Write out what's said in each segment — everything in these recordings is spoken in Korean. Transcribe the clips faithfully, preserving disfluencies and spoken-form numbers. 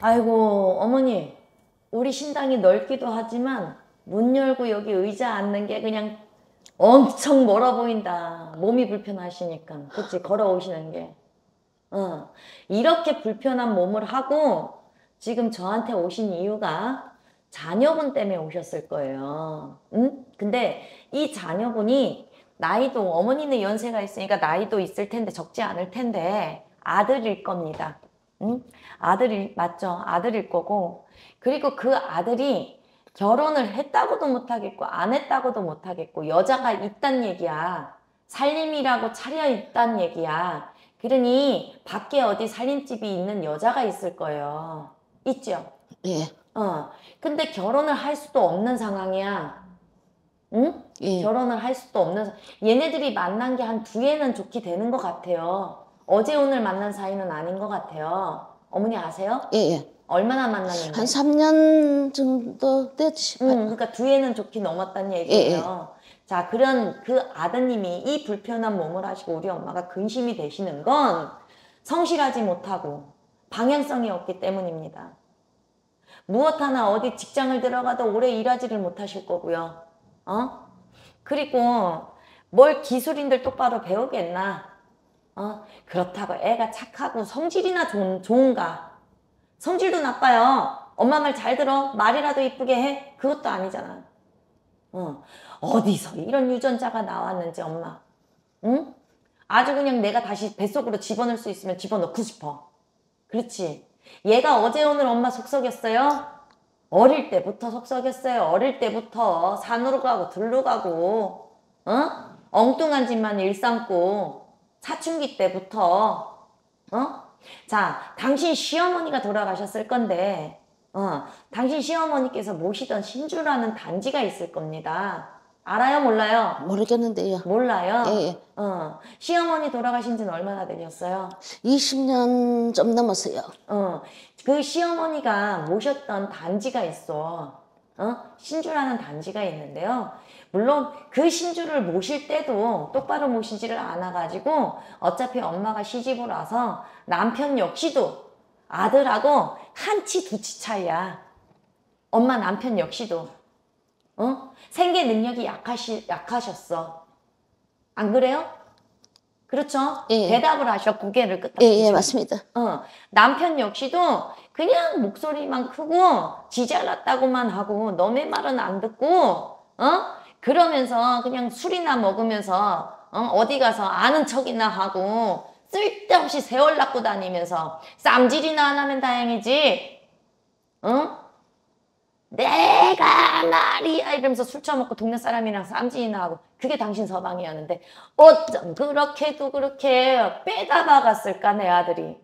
아이고 어머니, 우리 신당이 넓기도 하지만 문 열고 여기 의자 앉는 게 그냥 엄청 멀어 보인다. 몸이 불편하시니까. 그치? 걸어오시는 게. 어. 이렇게 불편한 몸을 하고 지금 저한테 오신 이유가 자녀분 때문에 오셨을 거예요. 응? 근데 이 자녀분이 나이도, 어머니는 연세가 있으니까 나이도 있을 텐데 적지 않을 텐데 아들일 겁니다. 응? 아들이 맞죠? 아들일 거고, 그리고 그 아들이 결혼을 했다고도 못하겠고 안 했다고도 못하겠고 여자가 있단 얘기야. 살림이라고 차려있단 얘기야. 그러니 밖에 어디 살림집이 있는 여자가 있을 거예요. 있죠? 예. 어. 근데 결혼을 할 수도 없는 상황이야. 응? 예. 결혼을 할 수도 없는 상- 얘네들이 만난 게 한 두 해는 좋게 되는 것 같아요. 어제 오늘 만난 사이는 아닌 것 같아요. 어머니 아세요? 예, 예. 얼마나 만났는데? 한 삼 년 정도 됐지 싶어요. 응, 그러니까 두 해는 좋게 넘었다는 얘기예요. 자, 그런 그 아드님이 이 불편한 몸을 하시고 우리 엄마가 근심이 되시는 건 성실하지 못하고 방향성이 없기 때문입니다. 무엇 하나 어디 직장을 들어가도 오래 일하지를 못하실 거고요. 어? 그리고 뭘 기술인들 똑바로 배우겠나? 어? 그렇다고 애가 착하고 성질이나 좋은, 좋은가? 성질도 나빠요. 엄마 말 잘 들어. 말이라도 이쁘게 해. 그것도 아니잖아. 어. 어디서 이런 유전자가 나왔는지 엄마. 응? 아주 그냥 내가 다시 뱃속으로 집어넣을 수 있으면 집어넣고 싶어. 그렇지. 얘가 어제 오늘 엄마 속썩였어요? 어릴 때부터 속썩였어요. 어릴 때부터 산으로 가고 들로 가고 어? 엉뚱한 짓만 일삼고 사춘기 때부터 어? 자, 당신 시어머니가 돌아가셨을 건데 어, 당신 시어머니께서 모시던 신주라는 단지가 있을 겁니다. 알아요? 몰라요? 모르겠는데요. 몰라요? 예, 예. 어, 시어머니 돌아가신 지는 얼마나 되셨어요? 이십 년 좀 넘었어요. 어, 그 시어머니가 모셨던 단지가 있어. 어? 신주라는 단지가 있는데요. 물론 그 신주를 모실 때도 똑바로 모시지를 않아가지고 어차피 엄마가 시집을 와서 남편 역시도 아들하고 한치 두치 차이야. 엄마 남편 역시도. 어? 생계 능력이 약하시, 약하셨어. 안 그래요? 그렇죠? 예. 대답을 하셔. 고개를 끄덕. 예, 예, 맞습니다. 어, 남편 역시도 그냥 목소리만 크고 지 잘났다고만 하고 너의 말은 안 듣고 어? 그러면서 그냥 술이나 먹으면서 어? 어디 가서 아는 척이나 하고 쓸데없이 세월 낳고 다니면서 쌈질이나 안 하면 다행이지. 어? 내가 말이야 이러면서 술 처먹고 동네 사람이랑 쌈질이나 하고 그게 당신 서방이었는데 어쩜 그렇게도 그렇게 빼다 박았을까 내 아들이.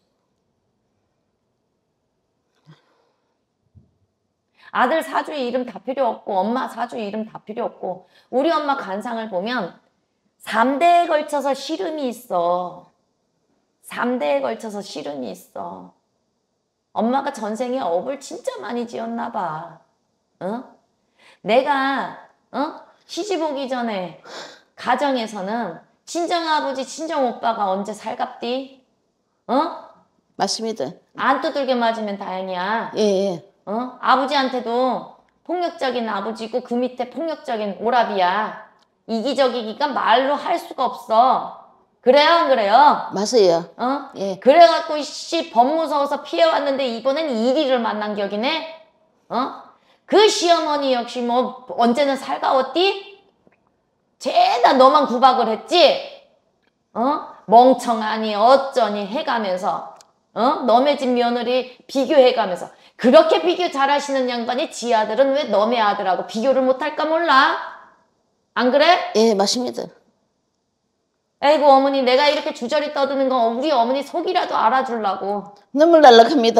아들 사주의 이름 다 필요 없고 엄마 사주의 이름 다 필요 없고 우리 엄마 간상을 보면 삼 대에 걸쳐서 시름이 있어. 삼 대에 걸쳐서 시름이 있어. 엄마가 전생에 업을 진짜 많이 지었나 봐. 어? 내가 어? 시집 오기 전에 가정에서는 친정아버지 친정오빠가 언제 살갑디? 어? 맞습니다. 안 두들겨 맞으면 다행이야. 예, 예. 어? 아버지한테도 폭력적인 아버지고 그 밑에 폭력적인 오랍이야. 이기적이기가 말로 할 수가 없어. 그래요 안 그래요? 맞아요. 어? 예. 그래갖고 씨 법 무서워서 피해왔는데 이번엔 이리를 만난 격이네? 어? 그 시어머니 역시 뭐 언제는 살가웠디? 죄다 너만 구박을 했지? 어? 멍청하니 어쩌니 해가면서 어? 너네 집 며느리 비교해가면서 그렇게 비교 잘하시는 양반이 지 아들은 왜 너네 아들하고 비교를 못할까 몰라? 안 그래? 예, 맞습니다. 에이구 어머니 내가 이렇게 주저리 떠드는 건 우리 어머니 속이라도 알아주려고. 눈물 날락합니다.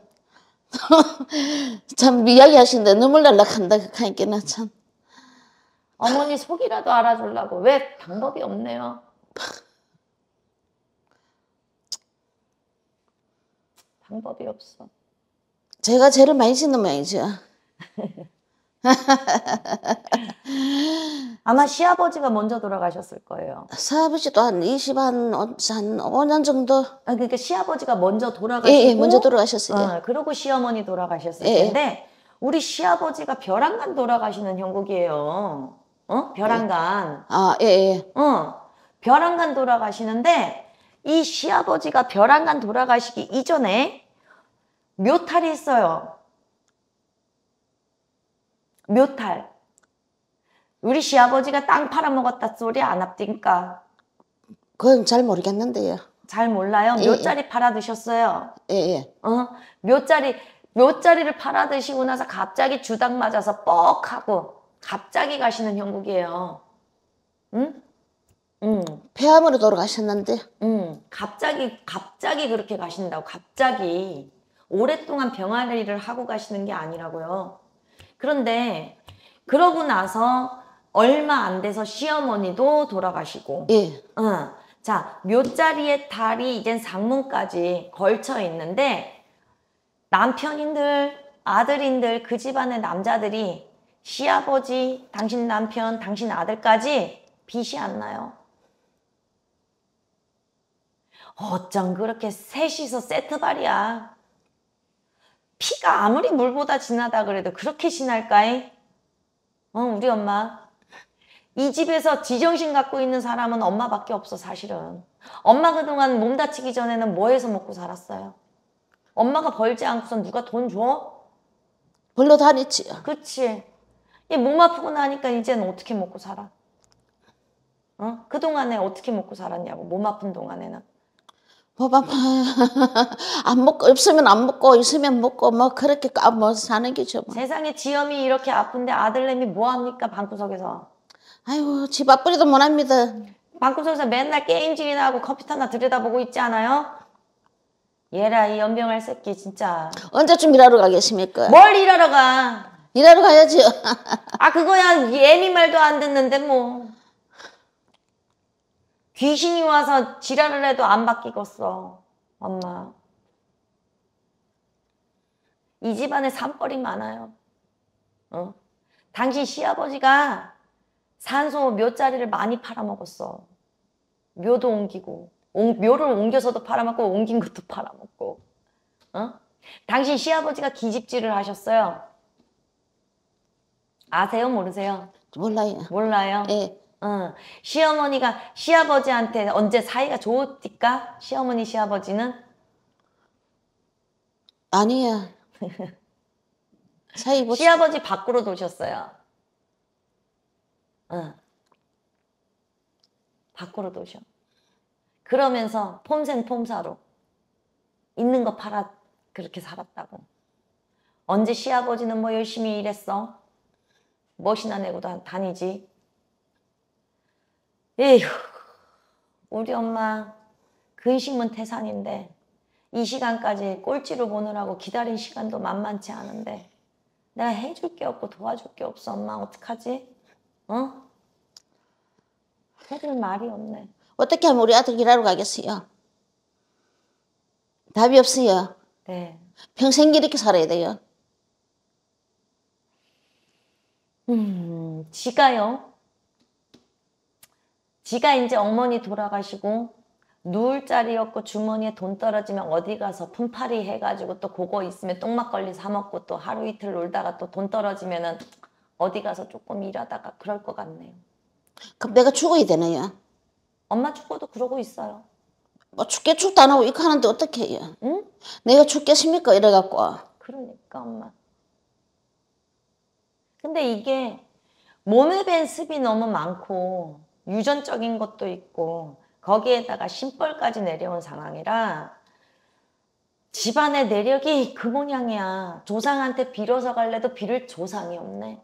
참 이야기하시는데 눈물 날락한다 하니까 참. 어머니 속이라도 알아주려고. 왜 방법이 없네요. 방법이 없어. 제가 죄를 많이 짓는 모양이죠. 아마 시아버지가 먼저 돌아가셨을 거예요. 시아버지도 한 이십, 한, 한 오 년 정도? 아, 그러니까 시아버지가 먼저 예, 돌아가시고 예, 먼저 돌아가셨어요. 어, 그리고 시어머니 돌아가셨을 예, 텐데 우리 시아버지가 벼랑간 돌아가시는 형국이에요. 어? 벼랑간. 아, 예, 예. 어. 벼랑간 돌아가시는데 이 시아버지가 벼랑간 돌아가시기 이전에 묘탈이 있어요. 묘탈. 우리 시아버지가 땅 팔아먹었다 소리 안 합니까? 그건 잘 모르겠는데요. 잘 몰라요. 예, 묘짜리 팔아 드셨어요. 예, 예. 어? 묘짜리 묘짜리를 팔아 드시고 나서 갑자기 주당 맞아서 뻑 하고 갑자기 가시는 형국이에요. 응? 응. 폐암으로 돌아가셨는데. 응. 갑자기 갑자기 그렇게 가신다고. 갑자기 오랫동안 병아리를 하고 가시는 게 아니라고요. 그런데 그러고 나서 얼마 안 돼서 시어머니도 돌아가시고. 예. 응. 자, 묘자리의 달이 이젠 상문까지 걸쳐 있는데 남편인들, 아들인들, 그 집안의 남자들이 시아버지, 당신 남편, 당신 아들까지 빛이 안 나요. 어쩜 그렇게 셋이서 세트발이야. 피가 아무리 물보다 진하다 그래도 그렇게 진할까이? 어, 우리 엄마. 이 집에서 지정신 갖고 있는 사람은 엄마밖에 없어, 사실은. 엄마 그동안 몸 다치기 전에는 뭐 해서 먹고 살았어요? 엄마가 벌지 않고선 누가 돈 줘? 벌러 다녔지요. 그치. 이 몸 아프고 나니까 이제는 어떻게 먹고 살아? 어? 그동안에 어떻게 먹고 살았냐고, 몸 아픈 동안에는. 뭐, 뭐, 안 먹고, 없으면 안 먹고, 있으면 먹고, 뭐, 그렇게 까, 뭐, 사는 게죠, 뭐. 세상에 지엄이 이렇게 아픈데 아들내미 뭐합니까, 방구석에서? 아이고, 집 앞벌이도 못 합니다. 방구석에서 맨날 게임질이나 하고 컴퓨터 하나 들여다보고 있지 않아요? 얘라, 이 연병할 새끼, 진짜. 언제쯤 일하러 가겠습니까? 뭘 일하러 가? 일하러 가야지요. 아, 그거야 애미 말도 안 듣는데 뭐. 귀신이 와서 지랄을 해도 안 바뀌겠어, 엄마. 이 집안에 산벌이 많아요. 어? 당신 시아버지가 산소 묘자리를 많이 팔아먹었어. 묘도 옮기고, 옹, 묘를 옮겨서도 팔아먹고, 옮긴 것도 팔아먹고. 어? 당신 시아버지가 기집질을 하셨어요. 아세요? 모르세요? 몰라요. 몰라요? 예. 어. 시어머니가 시아버지한테 언제 사이가 좋을까? 시어머니 시아버지는? 아니야. 사이 뭐, 시아버지 밖으로 도셨어요. 어. 밖으로 도셔. 그러면서 폼생폼사로 있는 거 팔아 그렇게 살았다고. 언제 시아버지는 뭐 열심히 일했어? 멋이나 내고 다, 다니지. 에휴, 우리 엄마 근심은 태산인데 이 시간까지 꼴찌로 보느라고 기다린 시간도 만만치 않은데 내가 해줄 게 없고 도와줄 게 없어. 엄마 어떡하지? 어? 해줄 말이 없네. 어떻게 하면 우리 아들 일하러 가겠어요? 답이 없어요. 네. 평생 이렇게 살아야 돼요. 음, 지가요. 지가 이제 어머니 돌아가시고 누울 자리 없고 주머니에 돈 떨어지면 어디 가서 품팔이 해가지고 또 그거 있으면 똥막걸리 사 먹고 또 하루 이틀 놀다가 또 돈 떨어지면은 어디 가서 조금 일하다가 그럴 것 같네요. 그럼 내가 죽어야 되나요? 엄마 죽어도 그러고 있어요. 뭐 죽게 죽도 안 하고 이거 하는데 어떻게 해요? 응? 내가 죽겠습니까? 이래갖고. 그러니까 엄마. 근데 이게 몸에 밴 습이 너무 많고 유전적인 것도 있고 거기에다가 심벌까지 내려온 상황이라 집안의 내력이 그 모양이야. 조상한테 빌어서 갈래도 빌을 조상이 없네.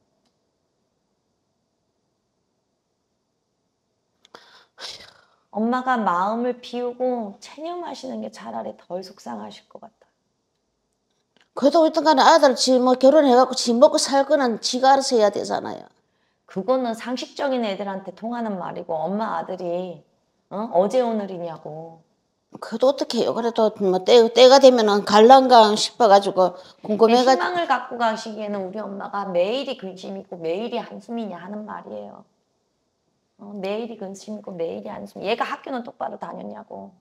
엄마가 마음을 비우고 체념하시는 게 차라리 덜 속상하실 것 같아. 그래도 어떤 간에 아들 지 뭐 결혼해갖고 지 먹고 살거는 지가 알아서 해야 되잖아요. 그거는 상식적인 애들한테 통하는 말이고 엄마 아들이 어? 어제 오늘이냐고. 그래도 어떻게 해요? 그래도 뭐 때, 때가 되면은 갈란가 싶어가지고 궁금해가지고. 희망을 갖고 가시기에는 우리 엄마가 매일이 근심이고 매일이 한숨이냐 하는 말이에요. 어, 매일이 근심이고 매일이 한숨. 얘가 학교는 똑바로 다녔냐고.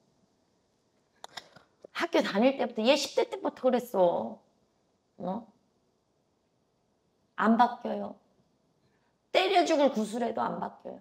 학교 다닐 때부터 얘 십 대 때부터 그랬어. 어? 안 바뀌어요. 때려 죽을 구슬해도 안 바뀌어요.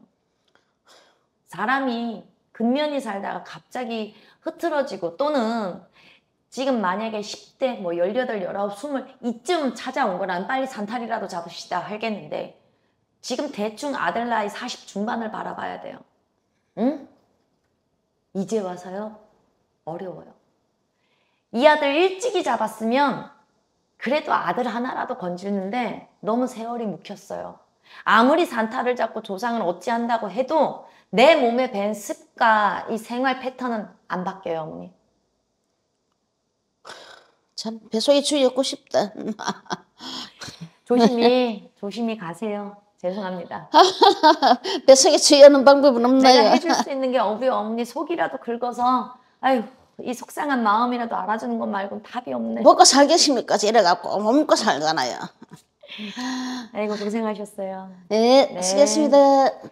사람이 근면히 살다가 갑자기 흐트러지고 또는 지금 만약에 십 대, 뭐 열여덟, 열아홉, 스물 이쯤 찾아온 거라면 빨리 산탈이라도 잡읍시다 하겠는데 지금 대충 아들 나이 사십 중반을 바라봐야 돼요. 응? 이제 와서요? 어려워요. 이 아들 일찍이 잡았으면 그래도 아들 하나라도 건지는데 너무 세월이 묵혔어요. 아무리 산타를 잡고 조상을 어찌한다고 해도 내 몸에 밴 습과 이 생활 패턴은 안 바뀌어요, 어머니. 참 뱃속에 쥐였고 싶다. 조심히 조심히 가세요. 죄송합니다. 뱃속에 쥐어는 방법은 내가 없나요? 해줄 수 있는 게 우리 어머니 속이라도 긁어서 아유 이 속상한 마음이라도 알아주는 것 말고는 답이 없네. 먹고 살겠습니까? 이래갖고 못 먹고 살잖아요. 아이고 고생하셨어요. 네, 네. 쓰겠습니다.